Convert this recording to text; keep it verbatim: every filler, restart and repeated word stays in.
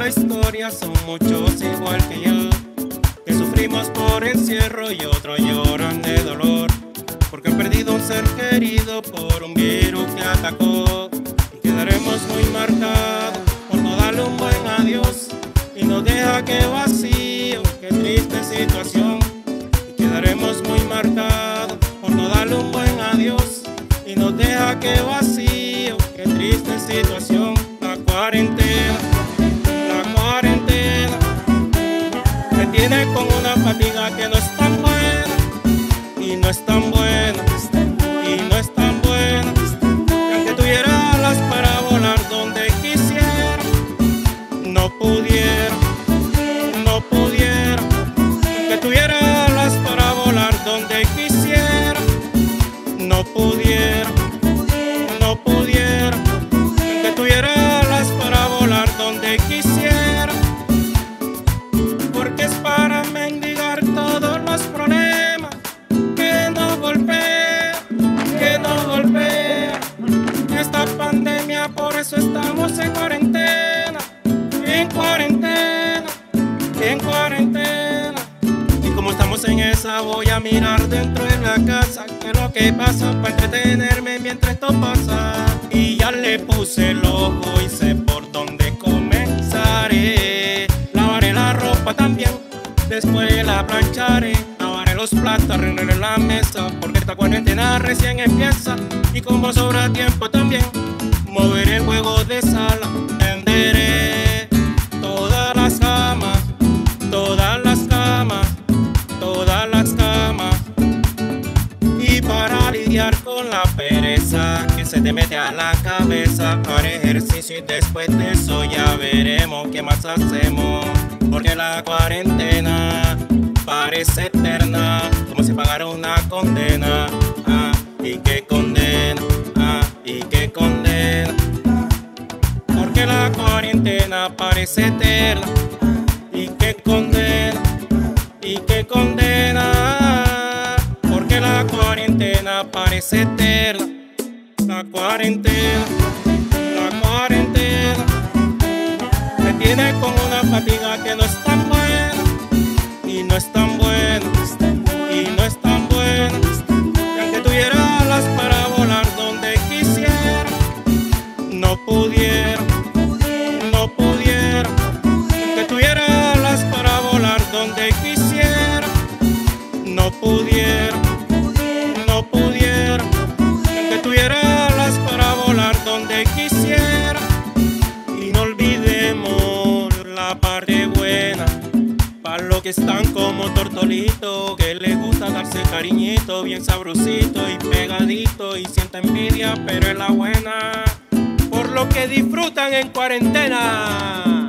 la historia, son muchos igual que yo, que sufrimos por encierro y otros lloran de dolor, porque han perdido un ser querido por un virus que atacó. Y quedaremos muy marcados por no darle un buen adiós, y nos deja que vacío, qué triste situación. Y quedaremos muy marcados por no darle un buen adiós, y nos deja que vacío, qué triste situación. La cuarentena, la cuarentena, me tiene con una fatiga que no es tan buena, y no es tan buena, y no es tan buena. Y aunque tuviera alas para volar donde quisiera, no pudiera, no pudiera. Aunque tuviera alas para volar donde quisiera, no pudiera, no pudiera. Aunque tuviera alas para volar donde quisiera, porque es para mendigar todos los problemas que nos golpea, que nos golpea esta pandemia. Por eso estamos en cuarentena, en cuarentena, en cuarentena. Y como estamos en esa, voy a mirar dentro de la casa qué es lo que pasa, para entretenerme mientras esto pasa. Y ya le puse el ojo y sé por dónde comenzaré. Lavaré la ropa también, después la plancharé. Lavaré los platos, arreglaré la mesa, porque esta cuarentena recién empieza. Y como sobra tiempo también, moveré el juego de sala. Tenderé todas las camas, todas las camas, todas las camas. Y para lidiar con la pereza que se te mete a la cabeza, haré ejercicio y después de eso ya veremos qué más hacemos. Porque la cuarentena parece eterna, como si pagara una condena. Ah, y qué condena, ah, y qué condena. Porque la cuarentena parece eterna, y qué condena, y qué condena. Porque la cuarentena parece eterna, la cuarentena, la cuarentena me tiene con una fatiga que no es tan buena, y no es tan buena, y no es tan buena. Y aunque tuviera alas para volar donde quisiera, no pudiera, no pudiera. Aunque tuviera alas para volar donde quisiera, no pudiera, no pudiera. Aunque tuviera alas para volar donde quisiera. Y no olvidemos la parte buena, para los que están como Tortolito, que les gusta darse cariñito, bien sabrosito y pegadito, y sienta envidia, pero es la buena, por lo que disfrutan en cuarentena.